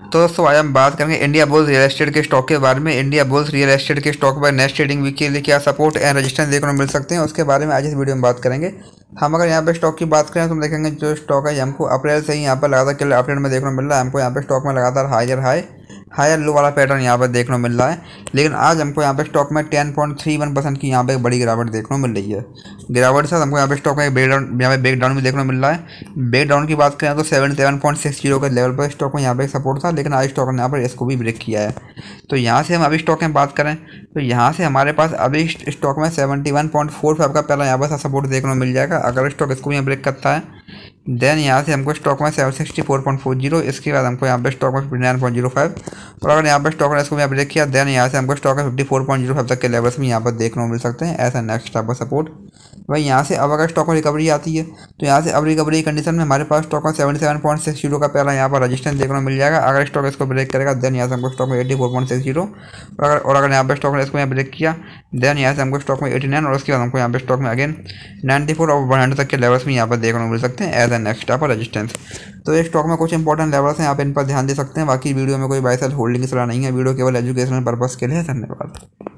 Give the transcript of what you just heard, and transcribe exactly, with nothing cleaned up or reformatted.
तो दोस्तों आज हम बात करेंगे इंडिया बुल्स रियल एस्टेट के स्टॉक के बारे में। इंडिया बुल्स रियल एस्टेट के स्टॉक पर नेक्स्ट ट्रेडिंग वीक के लिए क्या सपोर्ट एंड रेजिस्टेंस देखने को मिल सकते हैं, उसके बारे में आज इस वीडियो में बात करेंगे। हम अगर यहाँ पे स्टॉक की बात करें तो हम देखेंगे जो स्टॉक है हमको अप्रैल से ही यहाँ पर लगातार किल अपडेट में देखने को मिल रहा है। हमको यहाँ पे स्टॉक में लगातार हायर हाई हायर लो वाला पैटर्न यहाँ पर देखने को मिल रहा है, लेकिन आज हमको यहाँ पे स्टॉक में ten point three one percent की यहाँ पे एक बड़ी गिरावट देखने को मिल रही है। गिरावट से हमको यहाँ पे स्टॉक में ब्रेक डाउन यहाँ पे ब्रेक डाउन भी देखने को मिल रहा है। ब्रेक डाउन की बात करें तो seven seven point six zero के लेवल पर स्टॉक में यहाँ पे सपोर्ट था, लेकिन आज स्टॉक ने यहाँ पर इसको भी ब्रेक किया है। तो यहाँ से हम अभी स्टॉक में बात करें तो यहाँ से हमारे पास अभी स्टॉक में seventy one point four five का पहला यहाँ पर सपोर्ट देखने को मिल जाएगा। अगर स्टॉक इसको यहाँ ब्रेक करता है देन यहाँ से हमको स्टॉक में seven sixty four point four zero, इसके बाद हमको यहाँ पे स्टॉक में fifty nine point zero five, और अगर यहाँ पे स्टॉक ने इसको यहाँ ब्रेक किया देन यहाँ से हमको स्टॉक में fifty four point zero five तक के लेवल्स में यहाँ पर देखने को मिल सकते हैं ऐसा नेक्स्ट आपका सपोर्ट। भाई यहाँ से अब अगर स्टॉक में रिकवरी आती है तो यहाँ से अब रिकवरी कंडीशन में हमारे पास स्टॉक में seventy seven point six zero का पहला यहाँ पर रजिस्टेंस देखने को मिल जाएगा। अगर स्टॉक इसको ब्रेक करेगा देन यहाँ से हमको स्टॉक में eighty four point six zero, और अगर और अगर यहाँ पे स्टॉक ने इसको यहाँ ब्रेक किया देन यहाँ से हमको स्टॉक में एटी नाइन, और उसके बाद हमको यहाँ पे स्टॉक में अगेन नाइन्टी फोर और वन हंड्रेड तक के लेवल्स में यहाँ पर देखने को मिल सकते हैं एज ए नेक्स्ट यहाँ पर रजिस्टेंस। तो ये स्टॉक में कुछ इंपॉर्टेंट लेवल्स हैं, आप इन पर ध्यान दे सकते हैं। बाकी वीडियो में कोई बाय सेल होल्डिंग की सलाह नहीं है, वीडियो केवल एजुकेशनल पर्पस के लिए है। धन्यवाद।